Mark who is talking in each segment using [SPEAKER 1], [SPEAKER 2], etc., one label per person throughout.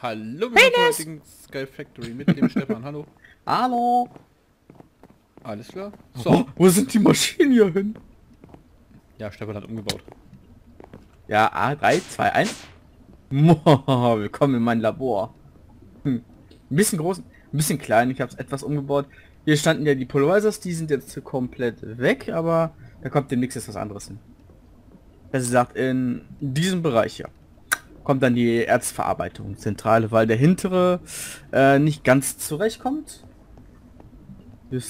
[SPEAKER 1] Hallo, wir sind zur heutigen Sky Factory mit dem Stefan. Hallo.
[SPEAKER 2] Hallo.
[SPEAKER 1] Alles klar?
[SPEAKER 2] So. Oh, wo sind die Maschinen hier hin?
[SPEAKER 1] Ja, Stefan hat umgebaut.
[SPEAKER 2] Ja, A, 3, 2, 1. Willkommen in mein Labor. Ein bisschen groß, ein bisschen klein. Ich habe es etwas umgebaut. Hier standen ja die Polarizers, die sind jetzt komplett weg, aber da kommt demnächst jetzt was anderes hin. Besser gesagt, in diesem Bereich hier kommt dann die Erzverarbeitung, Zentrale, weil der hintere nicht ganz zurechtkommt. Ist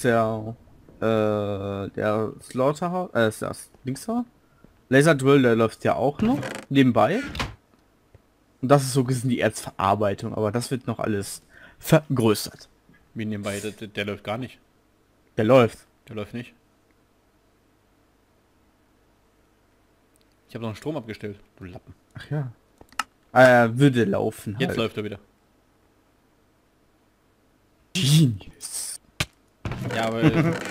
[SPEAKER 2] der Slaughterhouse, ist das Dingser? Laser Drill, der läuft ja auch noch nebenbei. Und das ist so gesehen die Erzverarbeitung, aber das wird noch alles vergrößert.
[SPEAKER 1] Wie nebenbei, der läuft gar nicht.
[SPEAKER 2] Der läuft.
[SPEAKER 1] Der läuft nicht. Ich habe noch einen Strom abgestellt. Du Lappen.
[SPEAKER 2] Ach ja. Er würde laufen.
[SPEAKER 1] Jetzt
[SPEAKER 2] Halt.
[SPEAKER 1] läuft er wieder.
[SPEAKER 2] Genius.
[SPEAKER 1] Ja, aber...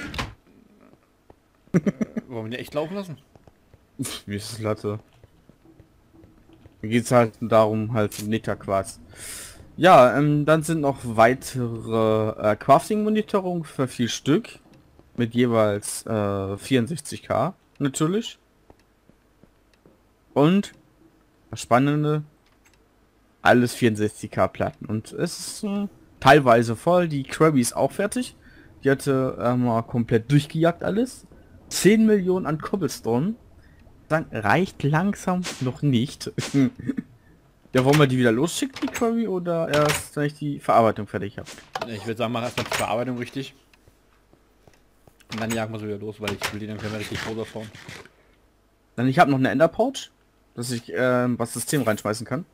[SPEAKER 1] wollen wir den echt laufen lassen?
[SPEAKER 2] Wie ist es Latte? Mir geht es halt darum, halt Netterquarz. Ja, dann sind noch weitere Crafting-Monitorungen für 4 Stück. Mit jeweils 64K natürlich. Und das Spannende, alles 64K Platten. Und es ist teilweise voll. Die Krabby ist auch fertig. Die hatte mal komplett durchgejagt alles. 10 Millionen an Cobblestone. Sagen, reicht langsam noch nicht. Ja, wollen wir die wieder losschicken, die Query, oder erst, wenn ich die Verarbeitung fertig habe?
[SPEAKER 1] Ich würde sagen, mach erstmal die Verarbeitung richtig. Und dann jagen wir so wieder los, weil ich will die dann können wir richtig runterfahren.
[SPEAKER 2] Dann ich habe noch eine Ender Pouch, dass ich was System reinschmeißen kann.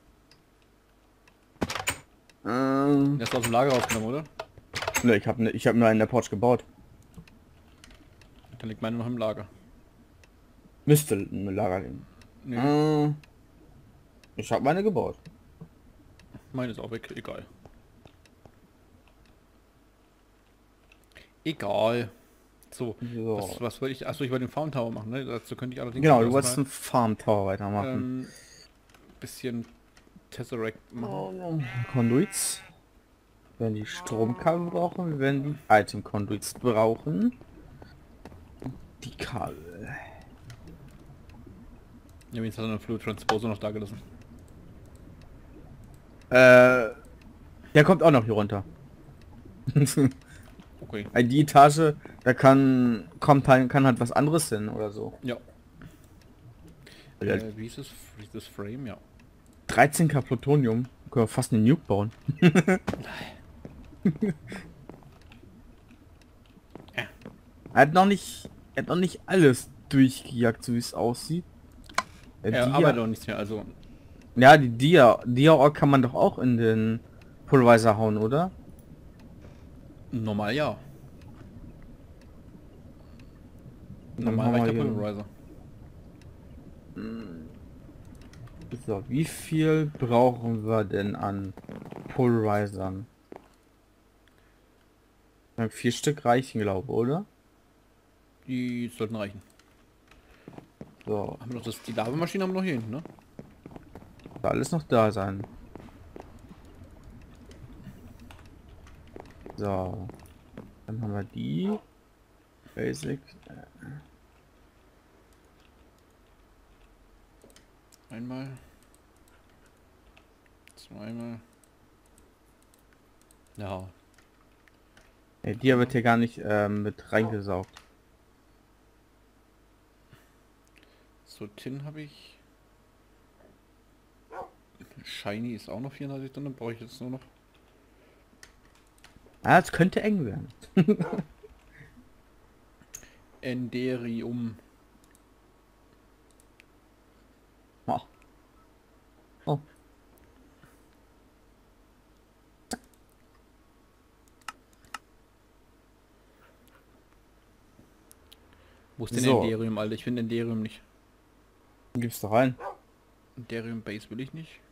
[SPEAKER 1] Der ist aus dem Lager rausgenommen, oder?
[SPEAKER 2] Ne, ich habe nur einen Ender Pouch gebaut.
[SPEAKER 1] Dann liegt meine noch im Lager.
[SPEAKER 2] Müsste im Lager liegen.
[SPEAKER 1] Nee,
[SPEAKER 2] Ich habe meine gebaut.
[SPEAKER 1] meine ist auch weg, egal. Egal. So,
[SPEAKER 2] So.
[SPEAKER 1] was wollte ich? Achso, ich wollte den Farm Tower machen, ne? Dazu könnte ich allerdings
[SPEAKER 2] Genau, du
[SPEAKER 1] erstmal,
[SPEAKER 2] wolltest einen Farm Tower weitermachen.
[SPEAKER 1] bisschen Tesseract machen.
[SPEAKER 2] Conduits. Wir werden die Stromkabel brauchen, wir werden die Item Conduits brauchen. Die Kabel.
[SPEAKER 1] Ja, jetzt hat er einen Fluid Transposer noch da gelassen.
[SPEAKER 2] Der kommt auch noch hier runter.
[SPEAKER 1] Okay.
[SPEAKER 2] Die Etage, da kann halt was anderes hin oder so.
[SPEAKER 1] Ja. Wie ist das Frame? Ja.
[SPEAKER 2] 13K Plutonium. Können wir fast einen Nuke bauen. Er hat noch nicht alles durchgejagt, so wie es aussieht.
[SPEAKER 1] Er arbeitet auch nichts mehr, also.
[SPEAKER 2] Ja, die Dia kann man doch auch in den Pulverizer hauen, oder?
[SPEAKER 1] Normal ja. Normal reicht der Pulverizer.
[SPEAKER 2] So, wie viel brauchen wir denn an Pulverizern? 4 Stück reichen, glaube ich, oder?
[SPEAKER 1] Die sollten reichen.
[SPEAKER 2] So,
[SPEAKER 1] Haben wir noch die Lavamaschine haben wir noch hier hinten, ne?
[SPEAKER 2] soll alles noch da sein. So, dann haben wir die Basic.
[SPEAKER 1] Einmal. Zweimal. Ja.
[SPEAKER 2] Die wird hier gar nicht mit reingesaugt.
[SPEAKER 1] So, Tin habe ich. Shiny ist auch noch 34 drin, dann brauche ich jetzt nur noch.
[SPEAKER 2] Ah, es könnte eng werden.
[SPEAKER 1] Enderium.
[SPEAKER 2] Oh. Oh.
[SPEAKER 1] Wo ist denn
[SPEAKER 2] So.
[SPEAKER 1] Enderium, Alter? Ich finde Enderium nicht.
[SPEAKER 2] Gib's doch rein.
[SPEAKER 1] Enderium Base will ich nicht.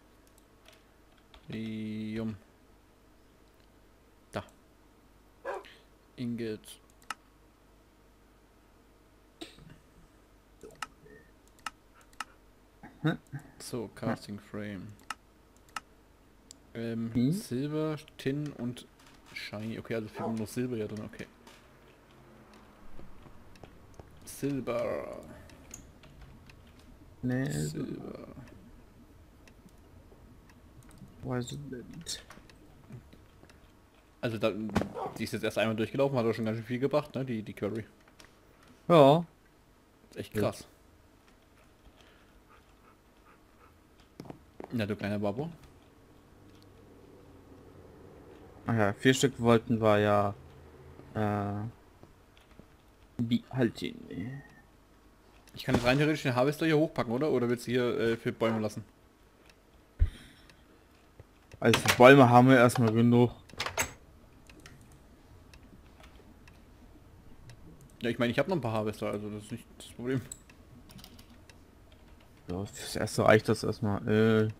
[SPEAKER 1] Da. Ingot. So, Casting Frame. Silber, Tin und Shiny. Okay, also fehlt nur Silber ja drin, okay. Silber.
[SPEAKER 2] Nee,
[SPEAKER 1] Silber.
[SPEAKER 2] weiß ich nicht.
[SPEAKER 1] Also da, die ist jetzt erst einmal durchgelaufen, hat auch schon ganz schön viel gebracht, ne? Die Query.
[SPEAKER 2] Ja.
[SPEAKER 1] Ist echt krass. Na du kleiner Babo.
[SPEAKER 2] Ach ja, 4 Stück wollten wir ja halten.
[SPEAKER 1] Ich kann jetzt rein theoretisch den Harvester hier hochpacken, oder? Oder willst du hier für Bäume lassen?
[SPEAKER 2] Also für Bäume haben wir erstmal genug.
[SPEAKER 1] Ja, ich meine, ich habe noch ein paar Harvester, also das ist nicht das Problem.
[SPEAKER 2] Ja, fürs erste reicht das erstmal.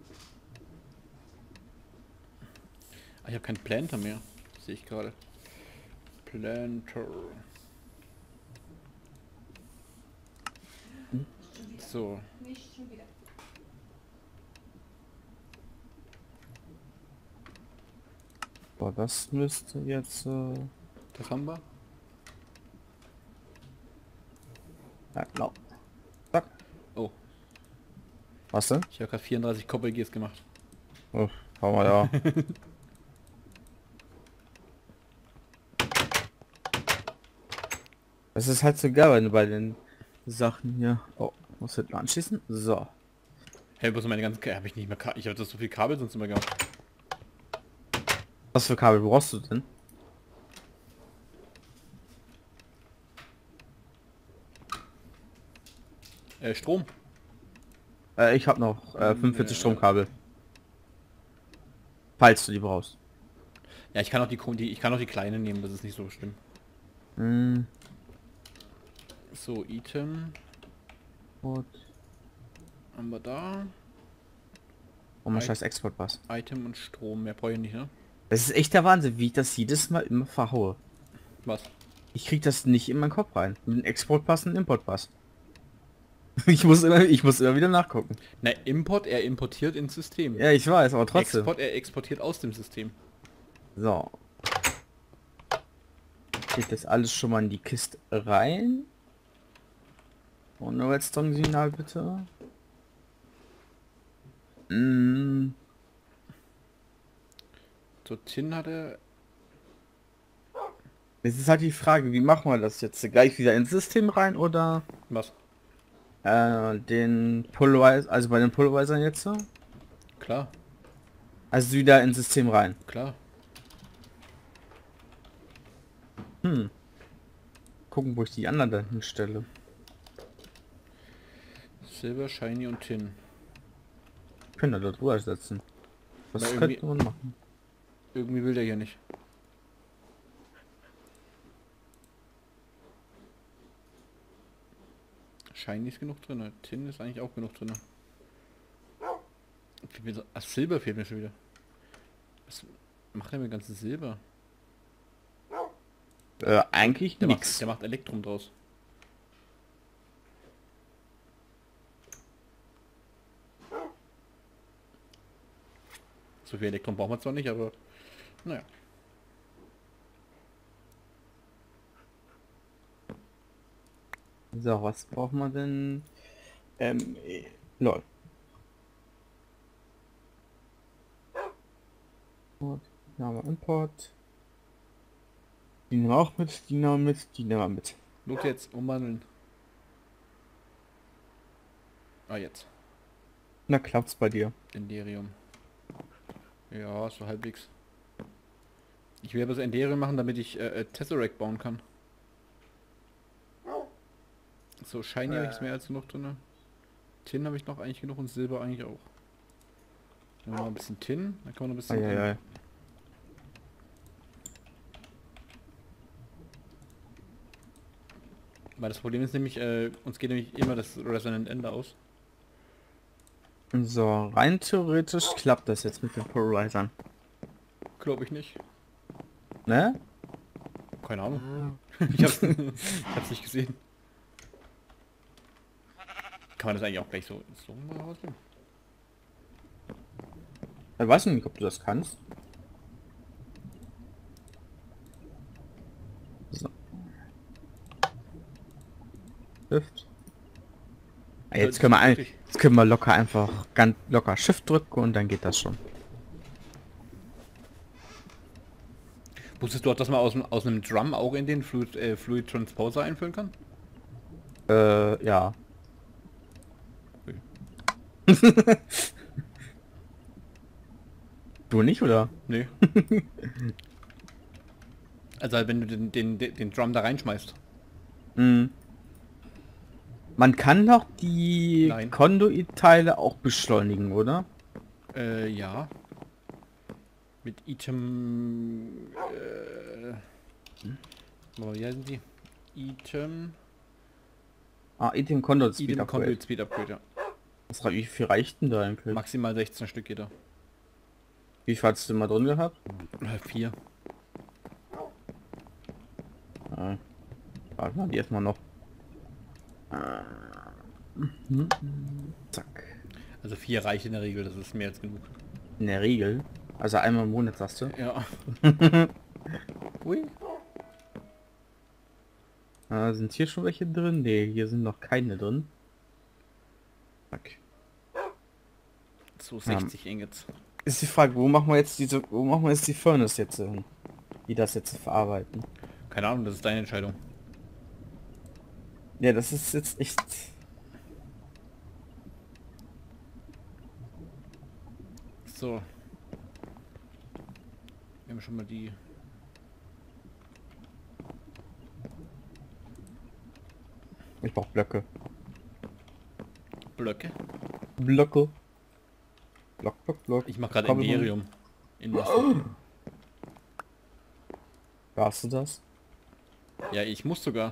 [SPEAKER 1] Ah, ich habe keinen Planter mehr. Sehe ich gerade. Planter. So.
[SPEAKER 2] Boah, das müsste jetzt...
[SPEAKER 1] Das haben wir.
[SPEAKER 2] Ja, genau. Zack.
[SPEAKER 1] Oh,
[SPEAKER 2] Was denn?
[SPEAKER 1] ich habe gerade 34 Koppel-Gs gemacht.
[SPEAKER 2] Oh, haben wir ja. Es ist halt so geil, wenn du bei den Sachen hier... Oh, muss hinten anschließen? So.
[SPEAKER 1] Hey, wo sind meine ganzen habe ich nicht mehr ich habe das so viel Kabel sonst immer gehabt.
[SPEAKER 2] Was für Kabel brauchst du denn?
[SPEAKER 1] Strom.
[SPEAKER 2] Ich habe noch 45 Stromkabel. Falls du die brauchst.
[SPEAKER 1] Ja, ich kann auch ich kann auch die kleinen nehmen, das ist nicht so schlimm.
[SPEAKER 2] Hm,
[SPEAKER 1] So, Item.
[SPEAKER 2] gut.
[SPEAKER 1] Haben wir da.
[SPEAKER 2] Oh mein scheiß Exportpass.
[SPEAKER 1] Item und Strom, mehr brauche ich nicht, ne?
[SPEAKER 2] Das ist echt der Wahnsinn, wie ich das jedes Mal immer verhaue.
[SPEAKER 1] Was?
[SPEAKER 2] Ich krieg das nicht in meinen Kopf rein. Mit einem Exportpass und einem Importpass. Ich muss immer wieder nachgucken.
[SPEAKER 1] Na, Import, er importiert ins System.
[SPEAKER 2] Ja, ich weiß, aber trotzdem.
[SPEAKER 1] Export, er exportiert aus dem System.
[SPEAKER 2] So. Geht das alles schon mal in die Kiste rein? Ohne Redstone-Signal bitte. Mm,
[SPEAKER 1] So, Tin hat er.
[SPEAKER 2] es ist halt die Frage, wie machen wir das jetzt? Gleich wieder ins System rein oder
[SPEAKER 1] Was?
[SPEAKER 2] den Polarizer, also bei den Polarizern jetzt so?
[SPEAKER 1] Klar,
[SPEAKER 2] Also wieder ins System rein.
[SPEAKER 1] klar.
[SPEAKER 2] Gucken, wo ich die anderen dann hinstelle.
[SPEAKER 1] Silber, Shiny und Tin.
[SPEAKER 2] Können da drüber setzen. Was
[SPEAKER 1] Aber
[SPEAKER 2] könnte man machen?
[SPEAKER 1] Irgendwie will der hier nicht. Shiny ist genug drin. Tin ist eigentlich auch genug drin. Ach, Silber fehlt mir schon wieder. Was macht er mit ganzen Silber?
[SPEAKER 2] Eigentlich
[SPEAKER 1] Der
[SPEAKER 2] nix.
[SPEAKER 1] der macht Elektrum draus. So viel Elektrum braucht man zwar nicht, aber naja.
[SPEAKER 2] So, was braucht man denn? Lol. Gut, hier haben wir Import. Die nehmen wir auch mit, die nehmen wir mit, die nehmen wir mit.
[SPEAKER 1] Los jetzt, umwandeln. Ah, jetzt.
[SPEAKER 2] Na, klappt's bei dir.
[SPEAKER 1] Enderium. Ja, so halbwegs. Ich will aber so Enderium machen, damit ich Tesseract bauen kann. So, Shiny habe ich mehr als genug drin. Tin habe ich noch eigentlich genug und Silber eigentlich auch. Dann haben wir noch ein bisschen Tin, dann kann man noch ein bisschen...
[SPEAKER 2] Eieiei.
[SPEAKER 1] Weil das Problem ist nämlich, uns geht nämlich immer das Resonant Ender aus.
[SPEAKER 2] So, rein theoretisch klappt das jetzt mit den Polarizern.
[SPEAKER 1] Glaube ich nicht.
[SPEAKER 2] Ne?
[SPEAKER 1] Keine Ahnung. Ich hab's nicht gesehen. Kann man das eigentlich auch gleich so mal rausnehmen?
[SPEAKER 2] Ich weiß nicht, ob du das kannst. So. Shift. Ah, jetzt können wir locker einfach ganz locker Shift drücken und dann geht das schon.
[SPEAKER 1] Wusstest du auch, dass man aus einem Drum auch in den Fluid Transposer einfüllen kann?
[SPEAKER 2] Ja. Du nicht, oder?
[SPEAKER 1] Nee. Also halt, wenn du den Drum da reinschmeißt.
[SPEAKER 2] Mhm. Man kann doch die
[SPEAKER 1] Nein.
[SPEAKER 2] Conduit-Teile auch beschleunigen, oder?
[SPEAKER 1] Ja. Mit Item... wie heißen die? Item...
[SPEAKER 2] Item Conduit Speed
[SPEAKER 1] Item
[SPEAKER 2] Upgrade.
[SPEAKER 1] Conduit Speed Upgrade, ja.
[SPEAKER 2] Wie viel reicht denn da eigentlich?
[SPEAKER 1] Maximal 16 Stück jeder.
[SPEAKER 2] Wie viel hast du mal drin gehabt?
[SPEAKER 1] 4.
[SPEAKER 2] Warte mal, die erstmal noch. Zack.
[SPEAKER 1] Also 4 reicht in der Regel, das ist mehr als genug.
[SPEAKER 2] In der Regel. Also einmal im Monat, sagst du?
[SPEAKER 1] Ja. Ui.
[SPEAKER 2] Sind hier schon welche drin? Ne, hier sind noch keine drin. Zack.
[SPEAKER 1] So 60 Ingots.
[SPEAKER 2] Ist die Frage, wo machen wir jetzt die Furnace jetzt hin? Die das jetzt verarbeiten.
[SPEAKER 1] Keine Ahnung, das ist deine Entscheidung.
[SPEAKER 2] Ja, das ist jetzt echt...
[SPEAKER 1] So. Wir haben schon mal die...
[SPEAKER 2] Ich brauche Blöcke.
[SPEAKER 1] Blöcke.
[SPEAKER 2] Blöcke. Block.
[SPEAKER 1] Ich mache gerade
[SPEAKER 2] Kabel-
[SPEAKER 1] Imperium.
[SPEAKER 2] Warst du das?
[SPEAKER 1] Ja, ich muss sogar.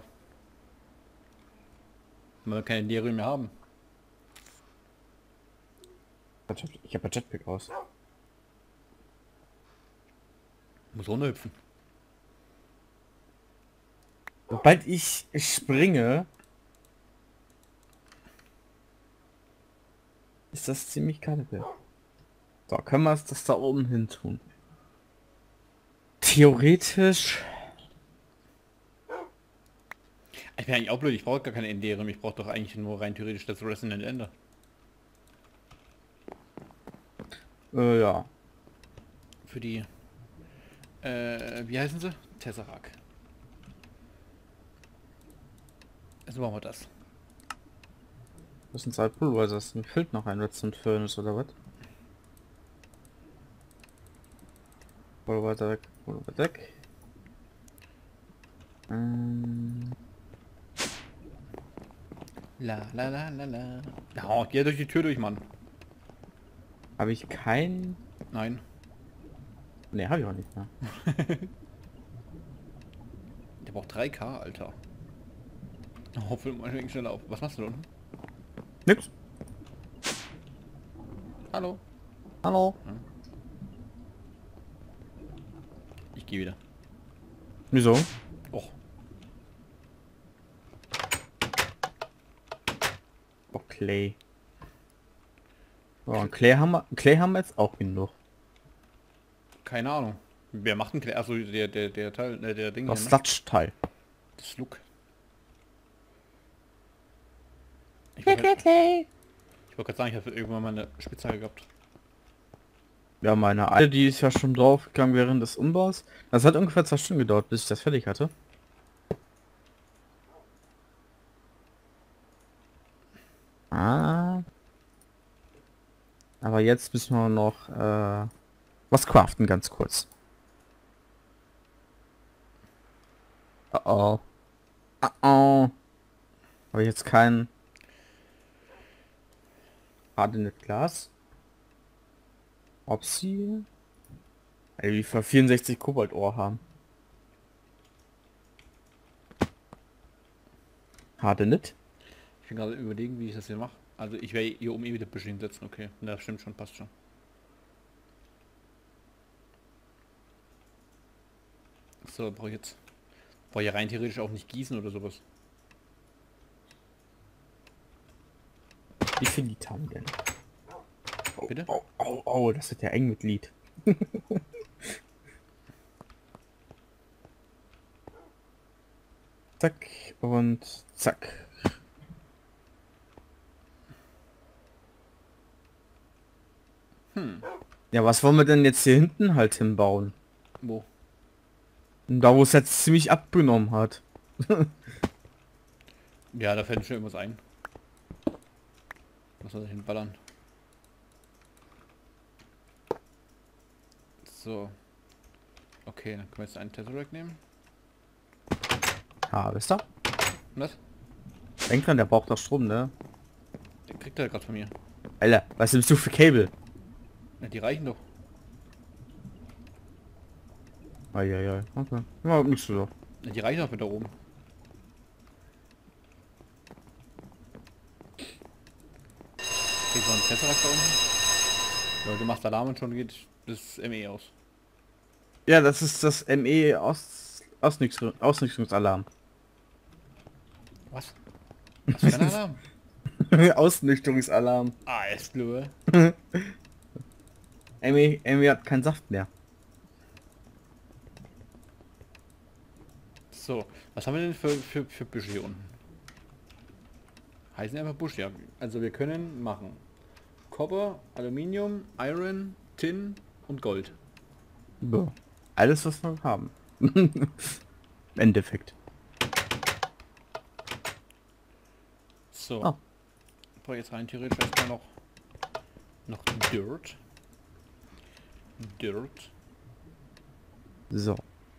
[SPEAKER 1] Weil wir kein Imperium mehr haben.
[SPEAKER 2] Ich habe ein Jetpack aus.
[SPEAKER 1] Muss runterhüpfen.
[SPEAKER 2] Sobald ich springe, ist das ziemlich kacke. So, können wir das da oben hin tun? Theoretisch...
[SPEAKER 1] Ich bin eigentlich auch blöd, ich brauche gar kein Imperium, ich brauche doch eigentlich nur rein theoretisch das Resonant Ender.
[SPEAKER 2] Ja.
[SPEAKER 1] Für die... wie heißen sie? Tesseract. Also machen wir das.
[SPEAKER 2] Das sind zwei Pulverisers. Mir fehlt noch ein Redstone Furnace oder was? Pulveriser weg.
[SPEAKER 1] La la la la la. Ja, geh durch die Tür durch, Mann.
[SPEAKER 2] Habe ich kein...
[SPEAKER 1] Nein.
[SPEAKER 2] Ne, habe ich auch nicht mehr.
[SPEAKER 1] Der braucht 3K, Alter. Oh, füllt mal ein schneller auf. Was machst du da unten?
[SPEAKER 2] Nix.
[SPEAKER 1] Hallo.
[SPEAKER 2] Hallo.
[SPEAKER 1] Ich gehe wieder.
[SPEAKER 2] Wieso?
[SPEAKER 1] Och.
[SPEAKER 2] Oh, Clay. Oh, und Clay haben wir jetzt auch genug.
[SPEAKER 1] Keine Ahnung. Wer macht denn... Achso, der Teil... der Ding
[SPEAKER 2] Das
[SPEAKER 1] hier, ne?
[SPEAKER 2] Sludge-Teil.
[SPEAKER 1] Das Look. Ich
[SPEAKER 2] Clay.
[SPEAKER 1] wollte gerade sagen, ich habe irgendwann mal eine Spitzhacke gehabt.
[SPEAKER 2] Ja, meine alte, die ist ja schon draufgegangen während des Umbaus. Das hat ungefähr 2 Stunden gedauert, bis ich das fertig hatte. Aber jetzt müssen wir noch was craften, ganz kurz. Oh. Habe ich jetzt kein Hardened Glas? Ob sie... Ey, wie für 64 Kobaltohr haben. Hardened?
[SPEAKER 1] Ich bin gerade überlegen, wie ich das hier mache. Also ich werde hier oben wieder Büsche hinsetzen, okay. Na, stimmt schon, passt schon. So, brauche ich jetzt... Brauche ich rein theoretisch auch nicht gießen oder sowas.
[SPEAKER 2] Wie viel Liter haben wir denn?
[SPEAKER 1] Bitte?
[SPEAKER 2] Oh, das wird ja eng mit Lied. Zack und zack. Ja, was wollen wir denn jetzt hier hinten halt hinbauen?
[SPEAKER 1] Wo?
[SPEAKER 2] Da, wo es jetzt ziemlich abgenommen hat.
[SPEAKER 1] Ja, da fällt mir schon irgendwas ein. Was soll ich hinballern? So. Okay, dann können wir jetzt einen Tesseract nehmen.
[SPEAKER 2] Wisst ihr?
[SPEAKER 1] Was?
[SPEAKER 2] Denk dran, der braucht doch Strom, ne?
[SPEAKER 1] Den kriegt er gerade von mir.
[SPEAKER 2] Alter, was nimmst du für Cable?
[SPEAKER 1] Ja, die reichen doch.
[SPEAKER 2] Eieiei, okay. Ja, nicht so.
[SPEAKER 1] Ja, die reichen doch mit da oben. Geht noch ein Tesseract da unten? Ja, du machst Alarm und schon geht das ME aus.
[SPEAKER 2] Ja, das ist das ME Ausnüchterungsalarm.
[SPEAKER 1] Was? Was für ein Alarm?
[SPEAKER 2] Ausnüchterungsalarm.
[SPEAKER 1] Ah, ist blöd.
[SPEAKER 2] ME hat keinen Saft mehr.
[SPEAKER 1] So, was haben wir denn für Büsche hier unten? Heißen einfach Busch, ja. Also wir können machen Copper, Aluminium, Iron, Tin und Gold.
[SPEAKER 2] Ja. Alles, was wir haben. Im Endeffekt.
[SPEAKER 1] So.
[SPEAKER 2] Oh.
[SPEAKER 1] Boah, jetzt rein theoretisch erstmal noch Dirt. Dirt.
[SPEAKER 2] So.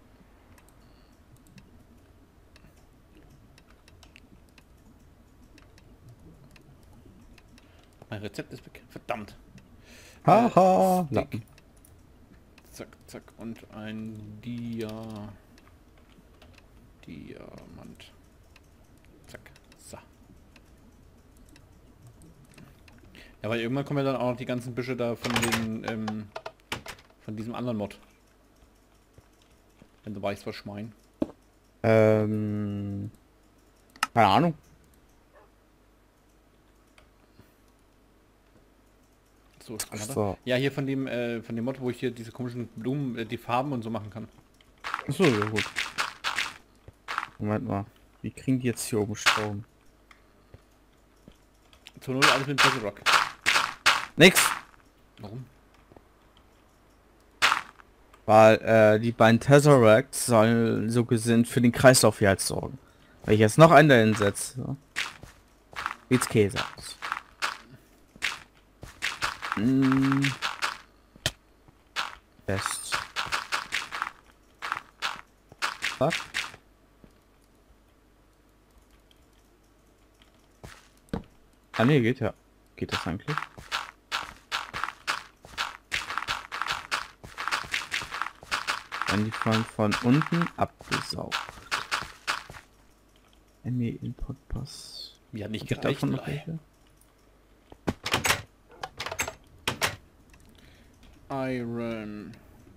[SPEAKER 1] Mein Rezept ist weg. Verdammt.
[SPEAKER 2] Haha.
[SPEAKER 1] Stick. Zack, zack. Und ein Diamant. Zack. So. Ja, weil irgendwann kommen ja dann auch noch die ganzen Büsche da von den, von diesem anderen Mod. Wenn du weißt, was ich meine.
[SPEAKER 2] Keine Ahnung.
[SPEAKER 1] So,
[SPEAKER 2] So.
[SPEAKER 1] ja, hier von dem Mod, wo ich hier diese komischen Blumen, die Farben und so machen kann.
[SPEAKER 2] Achso, ja gut. Moment mal. Wie kriegen die jetzt hier oben Strom?
[SPEAKER 1] Zur Null alles mit dem Rock.
[SPEAKER 2] Nix.
[SPEAKER 1] Warum?
[SPEAKER 2] Weil die beiden Tesseracts sollen so gesehen für den Kreislauf hier halt sorgen. Wenn ich jetzt noch einen dahin setze, sieht's Käse aus. Best. Was? Ah ne, geht ja. Geht das eigentlich? Dann die von unten abgesaugt. ME Input Pass.
[SPEAKER 1] Mir hat nicht
[SPEAKER 2] Hab ich
[SPEAKER 1] gereicht.
[SPEAKER 2] davon noch welche?
[SPEAKER 1] Iron.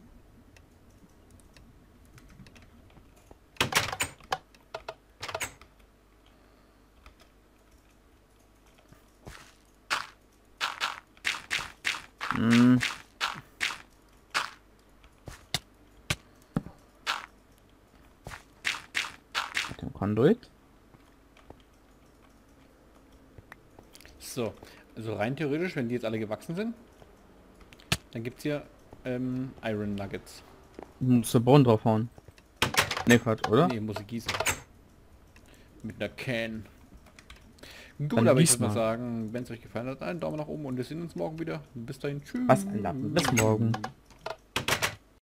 [SPEAKER 2] Hm. Mit dem Conduit.
[SPEAKER 1] So, also rein theoretisch, wenn die jetzt alle gewachsen sind, dann gibt es hier Iron Nuggets.
[SPEAKER 2] Musst du Boden draufhauen. Ne, Quatsch, oder?
[SPEAKER 1] Nee, muss ich gießen. Mit einer Can. Gut,
[SPEAKER 2] Dann
[SPEAKER 1] aber ich
[SPEAKER 2] gieß
[SPEAKER 1] würde mal
[SPEAKER 2] mal.
[SPEAKER 1] sagen, wenn es euch gefallen hat, einen Daumen nach oben und wir sehen uns morgen wieder. Bis dahin, tschüss.
[SPEAKER 2] Was ein Lappen. Bis morgen.